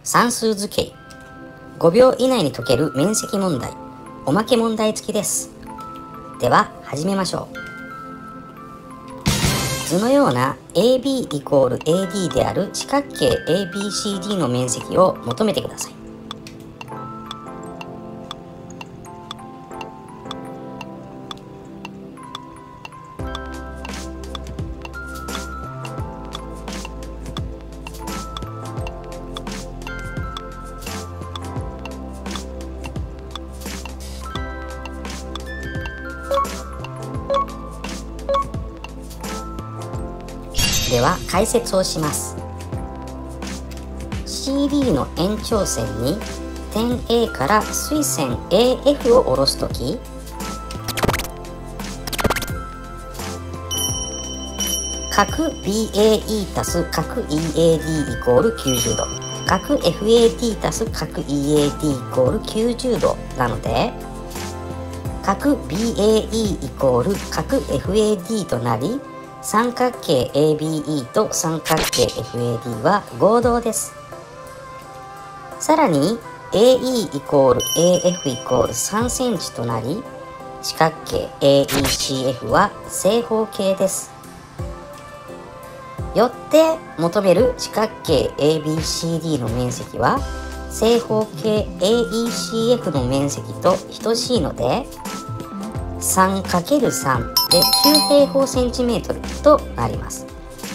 算数図形5秒以内に解ける面積問題、おまけ問題付きです。では始めましょう。図のような AB=AD である四角形 ABCD の面積を求めてください。では解説をします。 CD の延長線に点 A から垂線 AF を下ろすとき、角 BAE たす角 EAD イコール90度、角 FAD たす角 EAD イコール90度なので、角 BAE イコール角 FAD となり、三角形 ABE と三角形 FAD は合同です。さらに AE イコール AF イコール3センチとなり、四角形 AECF は正方形です。よって求める四角形 ABCD の面積は正方形 AECF の面積と等しいので、3×3 で9平方センチメートルとなります。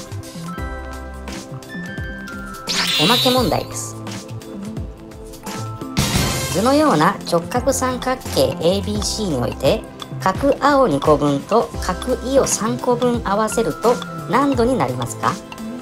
おまけ問題です。図のような直角三角形 ABC において、角青2個分と角イを3個分合わせると何度になりますか？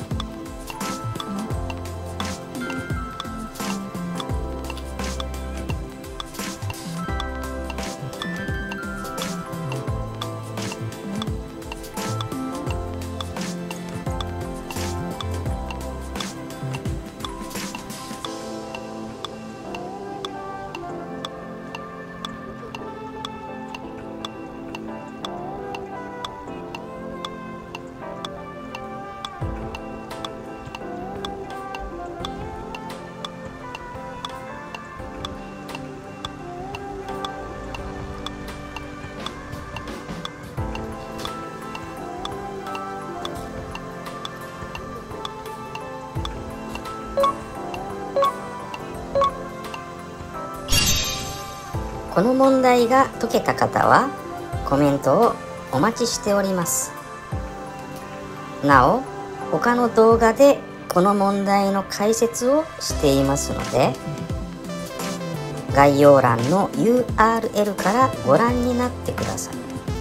この問題が解けた方はコメントをお待ちしております。なお、他の動画でこの問題の解説をしていますので、概要欄の URL からご覧になってください。